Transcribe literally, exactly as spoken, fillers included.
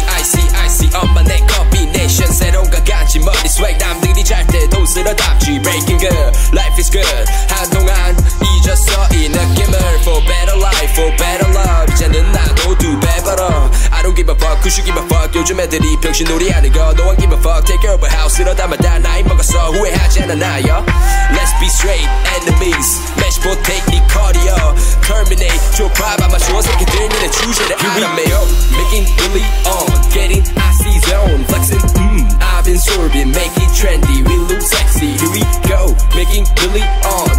I see I see 엄마 내 combination 새로운 가간지 머리 swag 남들이 잘 때도 쓸어담지 breaking good life is good 한동안 잊었어 이 느낌을 for better life for better love 이제는 나도 두 배 벌어 I don't give a fuck who should give a fuck 요즘 애들이 병신놀이 하는 거 No one give a fuck take care of a house 이러다만 다 나이 먹었어 후회하지 않아 나요 Let's be straight enemies match potato 니 cardio terminate 좁아 아마 좋은 새끼들 니네 주제를 알아매요 making really on getting icy zone flexing mm I've been sorbing make it trendy we look sexy here we go making really on